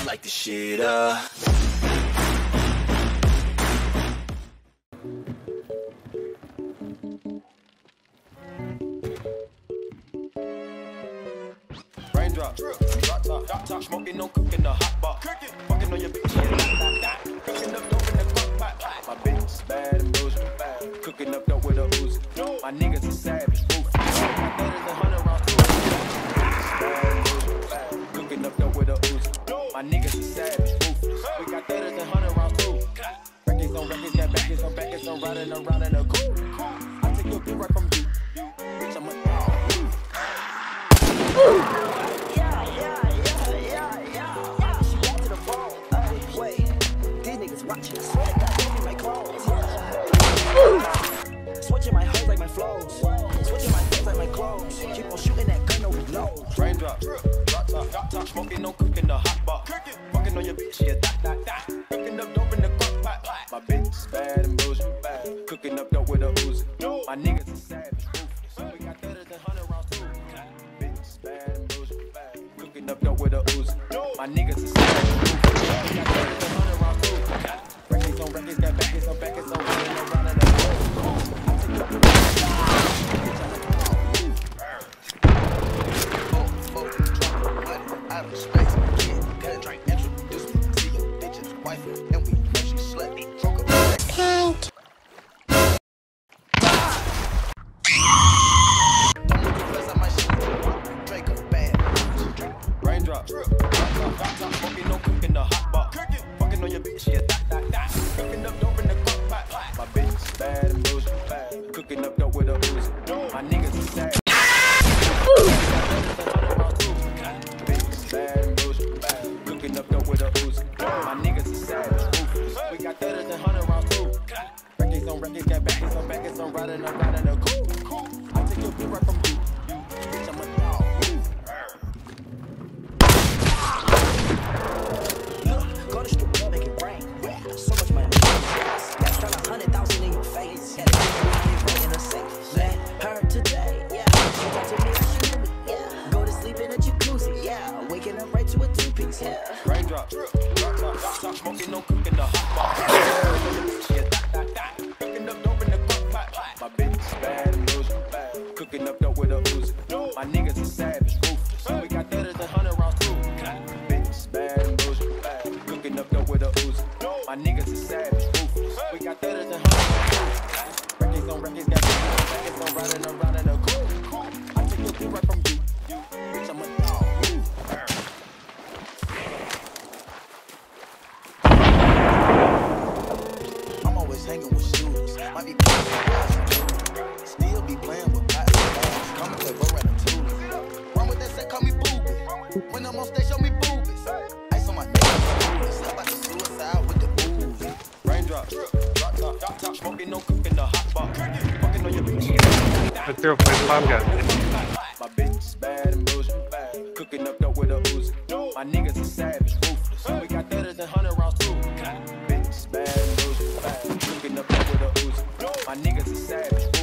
light the shit up. Raindrop, drop top, smoking, no cooking, the hot pot. Fucking on your bitch, yeah, cooking up dope in the crock pot. My bitch is bad and bullshit, bad. Cooking up dope with a Uzi. My niggas are savage, ruthless. My daddy's 100 rounds too. Bad and bullshit, bad. Cooking up dope with a Uzi. My niggas are savage, ruthless. We got daddies 100 rounds too. Records on records, got backers on backers, I'm riding around in a coupe. I take your bitch right from you. Bitch, I'm a dog. Watching the sweat, got my clothes. Switching my hoes like my flows. Switching my things like my clothes. Keep on shooting that gun, no reload. Raindrop, drop top, smoking, no cooking, the hot pot. Fucking on your bitch, yeah, cooking up dope in the crock pot. My bitch is bad and bullshit, bad. Cooking up dope with a Uzi. My niggas are savage, ruthless. We got better than 100 rounds too. Bitch is bad and bullshit, bad. Cooking up dope with a Uzi. My niggas are savage, ruthless. We got better than 100 rounds too. Records on records, got backers on backers, I'm running around in a Out of space, kid, gotta drink, introduce me to your bitch's wife, and we know she slutty. Broke up Pink. Raindrop, drop top, smoking, no cooking, the hot pot. Fucking on your bitch, yeah, cooking up dope in the crock pot. My bitch is bad and bullshit, bad. Cooking up dope with a Uzi. My niggas are sad. Cooking up dope with a Uzi. My niggas are savage, ruthless. We got better than 100 rounds too. Records on records, got backers on backers, I'm riding around in a coupe. I take your bitch right from you. Bitch, I'm a dog. Look, go to strip, make it rain. So much money. Got spent 100,000 in your face. Had to get in a safe. Man, her today. Yeah, she talked to me, she knew me. Yeah, go to sleep in a jacuzzi. Yeah, waking up right to a two-piece. Yeah. Raindrop, drop top, smoking, no cooking, the hot pot. Yeah, cooking up dope in the crock pot. My bitch is bad and bullshit, bad. Cooking up dope with a Uzi. My niggas are savage, ruthless. We got better than 100 rounds too. Bitch is bad and bullshit, bad. Cooking up dope with a Uzi. My niggas are savage, ruthless. We got better than 100 rounds too. Records on records, got backers on riding around in a coupe. I take your bitch right from you. Bitch, I'm a dog. I'm always hanging with shooters. Might be playing still be playing with pots and pans. Come and play Bo Ratatouille. Run with that set, call me boobies. When I'm on stage, show me boobies. Ice on my neck, how about the suicide with the boobies? Raindrop, drop top, smoking, no cooking, the hot pot. Fucking on your bitch. Let's go for the My bitch is bad and bullshit, bad. Cooking up dope with a Uzi. My niggas are savage, ruthless. We got better than 100 rounds too. Bitch is bad and bullshit, bad. Cooking up dope with a Uzi. My niggas are savage, ruthless.